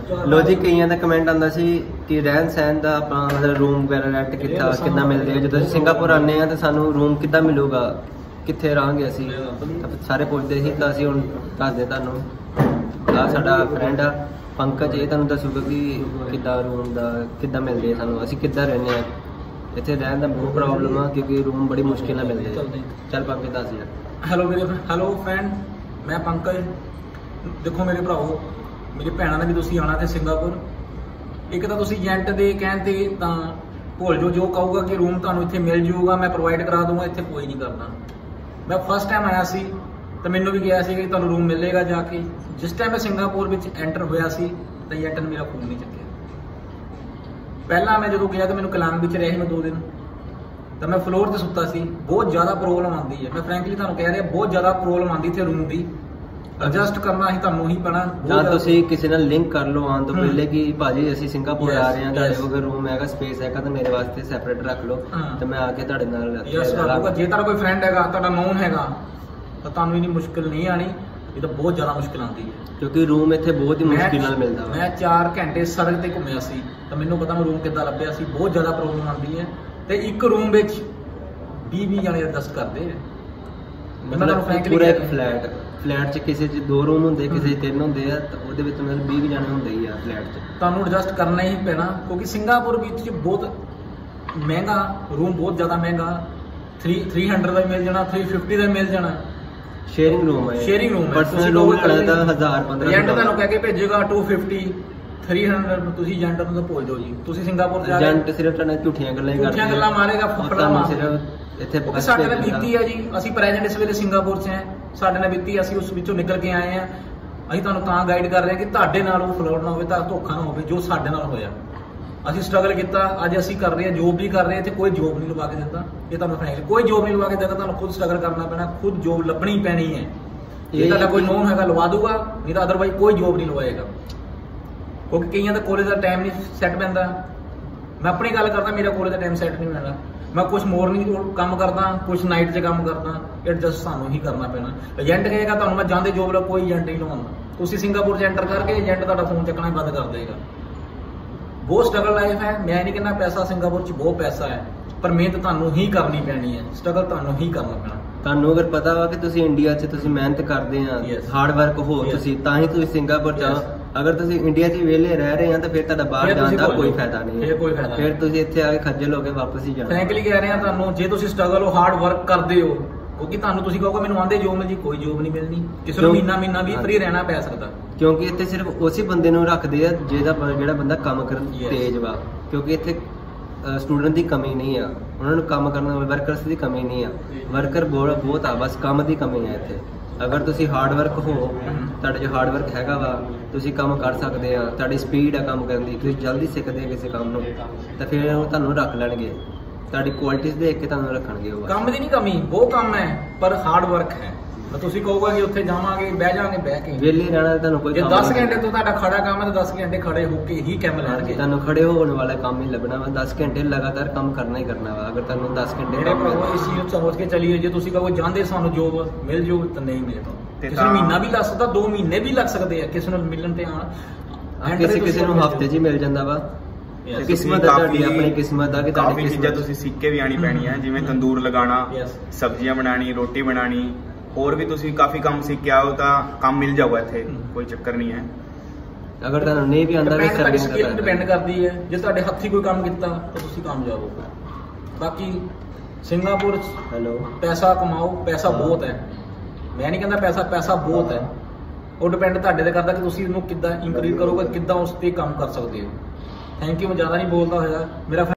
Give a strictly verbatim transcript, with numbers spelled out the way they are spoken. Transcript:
लो जी कईयां दा कमेंट आंदा सी कि रहन सहन दा आपां मतलब रूम वगैरह रेंट कित्ता कितना मिलदे आ, जदों सिंगापुर आने आ ते सानू रूम किद्दां मिलूगा, कित्थे रहांगे असीं, सारे पुछदे सी तां असीं हुण दसदे तुहानू। आ साडा फ्रेंड आ पंकज, ये तुहानू दसूगा कि किद्दां रूम दा किद्दां मिलदे सानू, असीं किद्दां रहने आ। इत्थे रहन दा बहुत प्रॉब्लम आ क्योंकि रूम बड़ी मुश्किल नाल मिलदे। चल पंकज दस यार। हेलो मेरे हेलो फ्रेंड, मैं पंकज। देखो मेरे भराओ, मेरी भैणां ने भी तुसीं आना ते सिंगापुर, एक तो तुसीं एजेंट दे कहण ते तां भुल जो जो कहूगा कि रूम तुहानू इत्थे मिल जाऊगा, मैं प्रोवाइड करा दूंगा, इत्थे कोई नहीं करना। मैं फर्स्ट टाइम आया सी तो मैनू भी कहा सी कि तुहानू रूम मिलेगा जाके। जिस टाइम मैं सिंगापुर विच एंटर होया सी तो एजेंट ने मेरा फोन नहीं चुकिया। पहला मैं जो गया तो मैनू कलांग विच रहे मैं दो दिन, तो मैं फ्लोर से सुता सी। बहुत ज्यादा प्रॉब्लम आती है, मैं फ्रैंकली तुहानू कह रहा बहुत ज्यादा प्रॉब्लम आती थे रूम की। एडजस्ट करना ही तुहानू ही पैना। ਜਾਂ ਤੁਸੀਂ ਕਿਸੇ ਨਾਲ ਲਿੰਕ ਕਰ ਲਓ ਆਉਣ ਤੋਂ ਪਹਿਲੇ ਕਿ ਭਾਜੀ ਅਸੀਂ ਸਿੰਗਾਪੁਰ ਆ ਰਹੇ ਹਾਂ, ਤੁਹਾਡੇ ਕੋਲ ਰੂਮ ਹੈਗਾ, ਸਪੇਸ ਹੈਗਾ ਤਾਂ ਮੇਰੇ ਵਾਸਤੇ ਸੈਪਰੇਟ ਰੱਖ ਲਓ ਤੇ ਮੈਂ ਆ ਕੇ ਤੁਹਾਡੇ ਨਾਲ ਯੈਸ ਰੱਖੂਗਾ। ਜੇ ਤੁਹਾਡਾ ਕੋਈ ਫਰੈਂਡ ਹੈਗਾ, ਤੁਹਾਡਾ ਨੋਨ ਹੈਗਾ ਤਾਂ ਤੁਹਾਨੂੰ ਇਨੀ ਮੁਸ਼ਕਿਲ ਨਹੀਂ ਆਣੀ, ਇਹ ਤਾਂ ਬਹੁਤ ਜ਼ਿਆਦਾ ਮੁਸ਼ਕਿਲ ਆਉਂਦੀ ਹੈ ਕਿਉਂਕਿ ਰੂਮ ਇੱਥੇ ਬਹੁਤ ਹੀ ਮੁਸ਼ਕਿਲ ਨਾਲ ਮਿਲਦਾ। ਮੈਂ ਚਾਰ ਘੰਟੇ ਸੜਕ ਤੇ ਘੁੰਮਿਆ ਸੀ ਤਾਂ ਮੈਨੂੰ ਪਤਾ ਮੈਂ ਰੂਮ ਕਿੱਦਾਂ ਲੱਭਿਆ ਸੀ। ਬਹੁਤ ਜ਼ਿਆਦਾ ਪ੍ਰੋਬਲਮ ਆਉਂਦੀ ਹੈ ਤੇ ਇੱਕ ਰੂਮ ਵਿੱਚ ਵੀਹ ਵੀਹ ਜਣੇ ਐਡਜਸਟ ਕਰਦੇ ਆ। ਮਤਲਬ ਪੂਰਾ ਇੱਕ ਫਲੈਟ ਫਲੈਟ ਚ ਕਿਸੇ ਚ ਦੋ ਰੂਮ ਹੁੰਦੇ, ਕਿਸੇ ਚ ਤਿੰਨ ਹੁੰਦੇ ਆ, ਤਾਂ ਉਹਦੇ ਵਿੱਚ ਮਤਲਬ ਵੀਹ ਜਣੇ ਹੁੰਦੇ ਹੀ ਆ ਫਲੈਟ ਚ। ਤੁਹਾਨੂੰ ਐਡਜਸਟ ਕਰਨਾ ਹੀ ਪੈਣਾ ਕਿਉਂਕਿ ਸਿੰਗਾਪੁਰ ਵਿੱਚ ਬਹੁਤ ਮਹਿੰਗਾ ਰੂਮ, ਬਹੁਤ ਜ਼ਿਆਦਾ ਮਹਿੰਗਾ। तीन सौ ਦਾ ਮਿਲ ਜਾਣਾ, तीन सौ पचास ਦਾ ਮਿਲ ਜਾਣਾ। ਸ਼ੇਅਰਿੰਗ ਰੂਮ ਹੈ, ਸ਼ੇਅਰਿੰਗ ਰੂਮ ਹੈ। ਪਰਸਨਲ ਰੂਮ ਕਰਦਾ ਹਜ਼ਾਰ ਪੰਦਰਾਂ ਏਜੰਟ ਤੁਹਾਨੂੰ ਕਹਿ ਕੇ ਭੇਜੇਗਾ दो सौ पचास तीन सौ। ਤੁਸੀਂ ਏਜੰਟ ਨੂੰ ਤਾਂ ਭੁੱਲ ਜਾਓ ਜੀ। ਤੁਸੀਂ ਸਿੰਗਾਪੁਰ ਜਾ ਰਹੇ ਏਜੰਟ ਸਿਰਫ ਤੁਹਾਨੂੰ ਝੂਠੀਆਂ ਗੱਲਾਂ ਹੀ ਕਰਦਾ, ਝੂਠੀਆਂ ਗੱਲਾਂ ਮਾਰੇਗਾ, ਫੁੱਫੜਾ ਮਾਰੇਗਾ। ਇੱਥੇ ਸਾਡੇ ਨਾਲ ਬੀਤੀ ਹੈ ਜੀ, ਅਸੀਂ ਪ੍ਰੈਜ਼ੈਂਟ ਇਸ ਵੇਲੇ ਸਿੰਗਾਪੁਰ 'ਚ ਹਾਂ, ਸਾਡੇ ਨਾਲ ਬੀਤੀ, ਅਸੀਂ ਉਸ ਵਿੱਚੋਂ ਨਿਕਲ ਕੇ ਆਏ ਹਾਂ। ਅਸੀਂ ਤੁਹਾਨੂੰ ਤਾਂ ਗਾਈਡ ਕਰ ਰਹੇ ਹਾਂ ਕਿ ਤੁਹਾਡੇ ਨਾਲ ਉਹ ਫਲੋਟ ਨਾ ਹੋਵੇ, ਤਾਂ ਧੋਖਾ ਨਾ ਹੋਵੇ ਜੋ ਸਾਡੇ ਨਾਲ ਹੋਇਆ। ਅਸੀਂ ਸਟਰਗਲ ਕੀਤਾ, ਅੱਜ ਅਸੀਂ ਕਰ ਰਹੇ ਹਾਂ, ਜੋਬ ਵੀ ਕਰ ਰਹੇ ਹਾਂ ਤੇ ਕੋਈ ਜੋਬ ਨਹੀਂ ਲਵਾ ਕੇ ਦਿੰਦਾ। ਇਹ ਤੁਹਾਨੂੰ ਫਰੈਂਕ ਕੋਈ ਜੋਬ ਨਹੀਂ ਲਵਾ ਕੇ ਦਿੰਦਾ, ਤੁਹਾਨੂੰ ਖੁਦ ਸਟਰਗਲ ਕਰਨਾ ਪੈਣਾ, ਖੁਦ ਜੋਬ ਲੱਭਣੀ ਪੈਣੀ ਹੈ। ਜੇ ਤੁਹਾਡਾ ਕੋਈ ਨੋਨ ਹੈਗਾ ਲਵਾ ਦੂਗਾ, ਨਹੀਂ ਤਾਂ ਅਦਰਵਾਈਜ਼ ਕੋਈ ਜੋਬ ਨਹੀਂ ਲਵਾਏਗਾ ਕਿਉਂਕਿ ਕਈਆਂ ਦਾ ਕਾਲਜ ਦਾ ਟਾਈਮ ਨਹੀਂ ਸੈੱਟ ਪੈਂਦਾ। ਮੈਂ ਆਪਣੀ ਗੱਲ ਕਰਦਾ, ਮੇਰਾ ਕਾਲਜ ਦਾ ਟਾਈਮ ਸੈੱਟ ਨਹੀਂ ਪੈਂਦਾ। ਮੈਂ ਕੁਛ ਮਾਰਨਿੰਗ ਕੰਮ ਕਰਦਾ, ਕੁਛ ਨਾਈਟ 'ਚ ਕੰਮ ਕਰਦਾ। ਐਡਜਸਟ ਸਾਨੂੰ ਹੀ ਕਰਨਾ ਪੈਣਾ। ਏਜੰਟ ਕਹੇਗਾ ਤੁਹਾਨੂੰ ਮੈਂ ਜਾਂਦੇ ਜੋਬ ਲਾ, ਕੋਈ ਏਜੰਟ ਨਹੀਂ ਲਵਾਉਂਦਾ। ਤੁਸੀਂ ਸਿੰਗਾਪੁਰ 'ਚ ਐਂਟਰ ਕਰਕੇ ਏਜੰਟ ਤੁਹਾਡਾ ਫੋਨ ਚੱਕਣਾ ਬੰਦ ਕਰ ਦੇਗਾ। ਬਹੁਤ ਸਟਰਗਲ ਲਾਈਫ ਹੈ। ਮੈਂ ਨਹੀਂ ਕਹਿੰਦਾ ਪੈਸਾ ਸਿੰਗਾਪੁਰ 'ਚ ਬਹੁਤ ਪੈਸਾ ਹੈ, ਪਰ ਮਿਹਨਤ ਤੁਹਾਨੂੰ ਹੀ ਕਰਨੀ ਪੈਣੀ ਹੈ, ਸਟਰਗਲ ਤੁਹਾਨੂੰ ਹੀ ਕਰਨਾ ਪੈਣਾ। ਤੁਹਾਨੂੰ ਅਗਰ ਪਤਾ ਵਾ ਕਿ ਤੁਸੀਂ ਇੰਡੀਆ 'ਚ ਤੁਸੀਂ ਮਿਹਨਤ ਕਰਦੇ ਆ, ਹਾਰਡ ਵਰਕ ਹੋ ਤੁਸੀਂ, ਤਾਂ ਹੀ ਤੁਸੀਂ ਸਿੰਗਾਪੁਰ ਜਾਓ। ਅਗਰ ਤੁਸੀਂ ਇੰਡੀਆ 'ਚ ਵਿਹਲੇ ਰਹਿ ਰਹੇ ਆ ਤਾਂ ਫਿਰ ਤੁਹਾਡਾ ਬਾਹਰ ਜਾਣ ਦਾ ਕੋਈ ਫਾਇਦਾ ਨਹੀਂ ਹੈ। ਫਿਰ ਤੁਸੀਂ ਇੱਥੇ ਆ ਕੇ ਖੱਜਲ ਹੋ ਕੇ ਵਾਪਸ ਹੀ ਜਾਣਾ। ਫਰੈਂਕਲੀ ਕਹਿ ਰਹੇ ਆ ਤੁਹਾਨੂੰ, ਜੇ ਤੁਸੀਂ ਸਟਰਗਲ ਹੋ, ਹਾਰਡ ਵਰਕ ਕਰਦੇ ਹੋ, ਕਿਉਂਕਿ ਤੁਹਾਨੂੰ ਤੁਸੀਂ ਕਹੋਗੇ ਮੈਨੂੰ ਆਂਦੇ ਜੋਬ ਮਿਲ ਜੀ, ਕੋਈ ਜੋਬ ਨਹੀਂ ਮਿਲਣੀ। ਕਿਸੇ ਨੂੰ ਮਹੀਨਾ ਮਹੀਨਾ ਵੀ ਫ੍ਰੀ ਰਹਿਣਾ ਪੈ ਸਕਦਾ ਕਿਉਂਕਿ ਇੱਥੇ ਸਿਰਫ ਉਸੇ ਬੰਦੇ ਨੂੰ ਰੱਖਦੇ ਆ ਜਿਹਦਾ ਜਿਹੜਾ ਬੰਦਾ ਕੰਮ ਕਰਨ ਤੇਜ਼ ਵਾ। ਕਿਉਂਕਿ ਇੱਥੇ ਸਟੂਡੈਂਟ ਦੀ ਕਮੀ ਨਹੀਂ ਆ, ਉਹਨਾਂ ਨੂੰ ਕੰਮ ਕਰਨ ਵਾਲੇ ਵਰਕਰਸ ਦੀ ਕਮੀ ਨਹੀਂ ਆ। ਵਰਕਰ ਬਹੁਤ ਆ, ਬਸ ਕੰਮ ਦੀ ਕਮੀ ਹੈ ਇੱਥੇ। ਅਗਰ ਤੁਸੀਂ ਹਾਰਡ ਵਰਕ ਹੋ, ਤੁਹਾਡੇ ਜੋ ਹਾਰਡ ਵਰਕ ਹੈਗਾ ਵਾ, ਤੁਸੀਂ ਕੰਮ ਕਰ ਸਕਦੇ ਆ, ਤੁਹਾਡੀ ਸਪੀਡ ਆ ਕੰਮ ਕਰਨ ਦੀ, ਤੁਸੀਂ ਜਲਦੀ ਸਿੱਖਦੇ ਕਿਸੇ ਕੰਮ ਨੂੰ, ਤਾਂ ਫਿਰ ਉਹ ਤੁਹਾਨੂੰ ਰੱਖ ਲੈਣਗੇ। ਤੁਹਾਡੀ ਕੁਆਲਿਟੀਜ਼ ਦੇਖ ਕੇ ਤੁਹਾਨੂੰ ਰੱਖਣਗੇ। ਉਹ ਕੰਮ ਦੀ ਨਹੀਂ ਕਮੀ, ਬਹੁਤ ਕੰਮ ਹੈ, ਪਰ ਹਾਰਡ ਵਰਕ ਹੈ। ਤੁਸੀਂ ਕਹੋਗੇ ਕਿ ਉੱਥੇ ਜਾਵਾਂਗੇ, ਬਹਿ ਜਾਵਾਂਗੇ, ਬਹਿ ਕੇ ਵਿਹਲੇ ਰਹਿਣਾ ਤੁਹਾਨੂੰ ਕੋਈ। ਜੇ ਦਸ ਘੰਟੇ ਤੋਂ ਤੁਹਾਡਾ ਖੜਾ ਕੰਮ ਹੈ ਤਾਂ ਦਸ ਘੰਟੇ ਖੜੇ ਹੋ ਕੇ ਹੀ ਕੰਮ ਲੈਣਗੇ। ਤੁਹਾਨੂੰ ਖੜੇ ਹੋਣ ਵਾਲਾ ਕੰਮ ਹੀ ਲੱਭਣਾ ਵਾ, ਦਸ ਘੰਟੇ ਲਗਾਤਾਰ ਕੰਮ ਕਰਨਾ ਹੀ ਕਰਨਾ ਵਾ। ਅਗਰ ਤੁਹਾਨੂੰ ਦਸ ਘੰਟੇ ਇਸ ਚੀਜ਼ ਨੂੰ ਸਮਝ ਕੇ ਚੱਲੀਏ। ਜੇ ਤੁਸੀਂ ਕਹੋਗੇ ਜਾਂਦੇ ਸਾਨੂੰ ਜੋਬ ਮਿਲ ਜਾਊ ਤਾਂ ਨਹੀਂ ਮਿਲੇਗਾ। ਕਿਸੇ ਨੂੰ ਮਹੀਨਾ ਵੀ ਲੱਗ ਸਕਦਾ, ਦੋ ਮਹੀਨੇ ਵੀ ਲੱਗ ਸਕਦੇ ਆ ਕਿਸੇ ਨੂੰ ਮਿਲਣ ਤੇ ਆਉਣ। ਕਿਸੇ ਕਿਸੇ ਨੂੰ ਹਫ਼ਤੇ 'ਚ ਹੀ ਮਿਲ ਜਾਂਦਾ ਵਾ। ਕਿਸਮਤ ਹੈ ਤੁਹਾਡੀ, ਆਪਣੀ ਕਿਸਮਤ ਆ ਕਿ ਕਾਫੀ ਚੀਜ਼ਾਂ ਤੁਸੀਂ ਸਿੱਖ ਕੇ ਵੀ ਆਣੀ ਪੈਣੀ ਹੈ, ਜਿਵੇਂ ਤੰਦੂਰ ਲਗਾਉਣਾ, ਸਬਜ਼ੀਆਂ ਬਣਾਉਣੀ, ਰੋਟੀ ਬਣਾਉਣੀ, ਹੋਰ ਵੀ ਤੁਸੀਂ ਕਾਫੀ ਕੰਮ ਸਿੱਖ ਕੇ ਆਓ ਤਾਂ ਕੰਮ ਮਿਲ ਜਾਊਗਾ ਇੱਥੇ, ਕੋਈ ਚੱਕਰ ਨਹੀਂ ਹੈ। ਅਗਰ ਤੁਹਾਨੂੰ ਨਹੀਂ ਵੀ ਆਉਂਦਾ ਤਾਂ ਸਕਿੱਲ ਡਿਪੈਂਡ ਕਰਦੀ ਹੈ। ਜੇ ਤੁਹਾਡੇ ਹੱਥੀਂ ਕੋਈ ਕੰਮ ਕੀਤਾ ਤਾਂ ਤੁਸੀਂ ਕਾਮਯਾਬ ਹੋ। ਬਾਕੀ ਸਿੰਗਾਪੁਰ ਹੈਲੋ ਪੈਸਾ ਕਮਾਓ, ਪੈਸਾ ਬਹੁਤ ਹੈ। ਮੈਂ ਨਹੀਂ ਕਹਿੰਦਾ ਪੈਸਾ ਪੈਸਾ ਬਹੁਤ ਹੈ, ਉਹ ਡਿਪੈਂਡ ਤੁਹਾਡੇ ਤੇ ਕਰਦਾ ਕਿ ਤੁਸੀਂ ਇਹਨੂੰ ਕਿੱਦਾਂ ਇੰਕਰੀਜ਼ ਕਰੋਗੇ, ਕਿੱਦਾਂ ਉਸ ਤੇ ਕੰਮ ਕਰ ਸਕਦੇ ਹੋ। Thank you. ਮੈਂ ਜ਼ਿਆਦਾ ਨਹੀਂ ਬੋਲਦਾ ਹੋਇਆ। ਮੇਰਾ